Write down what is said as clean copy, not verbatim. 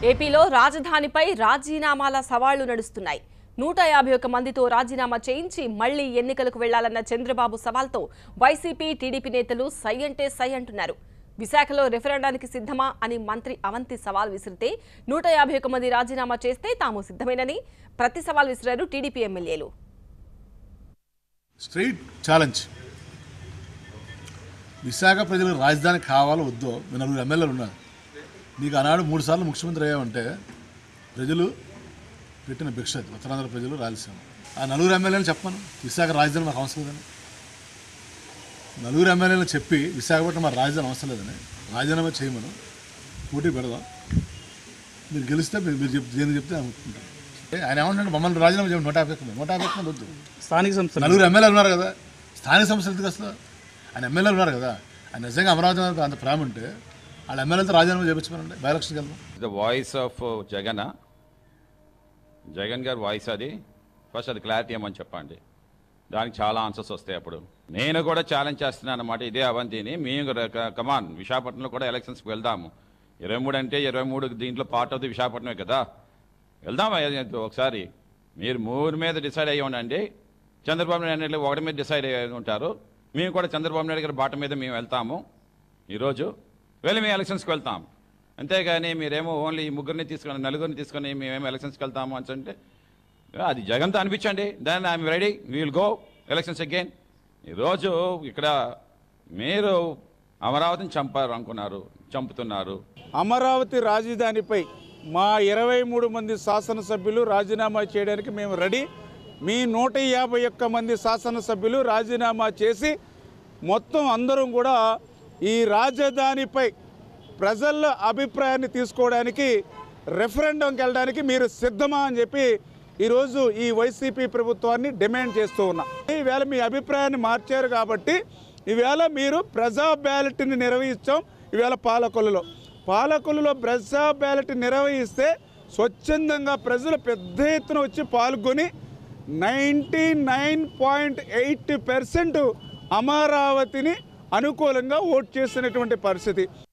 ఏపీలో రాజధానిపై రాజీనామాల సవాళ్లు నడుస్తున్నాయి. 151 మందితో రాజీనామా చేయించి మళ్లీ ఎన్నికలకు వెళ్లాలన్న చంద్రబాబు సవాల్తో వైసీపీ, టీడీపీ నేతలు సై అంటే సై అంటున్నారు. విశాఖలో రెఫరెండానికి సిద్ధమా అని మంత్రి అవంతి సవాల్ విసిరితే 151 మంది రాజీనామా చేస్తే తాము సిద్ధమేనని ప్రతి సవాల్ విసిరారు టీడీపీ ఎమ్మెల్యేలు. Straight challenge. విశాఖ ప్రజలకు రాజధాని కావాలో వద్దో మీ నలుగురు ఎమ్మెల్యేలు ఉన్నారు. నీకు ఆనాడు 3 సార్లు ముఖ్యమంత్రి అయ్యామంటే ప్రజలు పెట్టిన భిక్ష. ఉత్తరాంధ్ర ప్రజలు, రాయలసీమ ఆ నలుగురు ఎమ్మెల్యేలు చెప్పను విశాఖ రాజధాని మాకు అవసరం లేదని. నలుగురు ఎమ్మెల్యేలు చెప్పి విశాఖపట్నం మా రాజధాని అవసరం లేదని రాజీనామా చేయమను, పోటీ పెడదాం. మీరు గెలిస్తే మీరు దేనికి చెప్తే అనుకుంటారు. ఆయన ఏమంటే మమ్మల్ని రాజీనామా చేయమని 151 మంది వద్దు. స్థానిక సంస్థ నలుగురు ఎమ్మెల్యేలు ఉన్నారు కదా, స్థానిక సంస్థలు ఎందుకు వస్తుంది? ఆయన ఎమ్మెల్యేలు ఉన్నారు కదా, ఆయన నిజంగా అమరావతి అంత ప్రేమ ఉంటే వాళ్ళ ఎమ్మెల్యేలతో రాజీనామా చేయించమనండి, బై ఎలక్షన్కి వెళ్దాం. ద వాయిస్ ఆఫ్ జగన్ గారి వాయిస్ అది. ఫస్ట్ అది క్లారిటీ ఏమని చెప్పండి, దానికి చాలా ఆన్సర్స్ వస్తాయి. అప్పుడు నేను కూడా ఛాలెంజ్ చేస్తున్నాను అన్నమాట ఇదే అవంతిని. మేము కమాన్ విశాఖపట్నంలో కూడా ఎలక్షన్స్కి వెళ్దాము. 23 అంటే 23 దీంట్లో పార్ట్ ఆఫ్ ది విశాఖపట్నమే కదా, వెళ్దామా ఒకసారి. మీరు 3 మీద డిసైడ్ అయ్యి ఉండండి. చంద్రబాబు నాయుడు 1 మీద డిసైడ్ అయ్యి ఉంటారు. మేము కూడా చంద్రబాబు నాయుడు గారి బాట మీద మేము వెళ్తాము. ఈరోజు వెళ్ళి మేము ఎలక్షన్స్కి వెళ్తాం. అంతేగాని మీరేమో ఓన్లీ ఈ ముగ్గురిని తీసుకొని నలుగురిని తీసుకొని మేమేమో ఎలక్షన్స్కి వెళ్తాము అని అంటే అది జగన్తో అనిపించండి. Then I'm ready, we will go elections again. ఈరోజు ఇక్కడ మీరు అమరావతిని చంపారు అనుకున్నారు, చంపుతున్నారు. అమరావతి రాజధానిపై మా 23 మంది శాసనసభ్యులు రాజీనామా చేయడానికి మేము రెడీ. మీ 151 మంది శాసనసభ్యులు రాజీనామా చేసి మొత్తం అందరం కూడా ఈ రాజధానిపై ప్రజల అభిప్రాయాన్ని తీసుకోవడానికి రెఫరెండంకి వెళ్ళడానికి మీరు సిద్ధమా అని చెప్పి ఈరోజు ఈ వైసీపీ ప్రభుత్వాన్ని డిమాండ్ చేస్తూ ఉన్నా. ఈవేళ మీ అభిప్రాయాన్ని మార్చారు కాబట్టి ఈవేళ మీరు ప్రజా బ్యాలెట్ని నిర్వహించాం. ఈవేళ పాలకొల్లులో ప్రజా బ్యాలెట్ నిర్వహిస్తే స్వచ్ఛందంగా ప్రజలు పెద్ద ఎత్తున వచ్చి పాల్గొని 99.8% అమరావతిని అనుకూలంగా ఓటు చేసినటువంటి పరిస్థితి.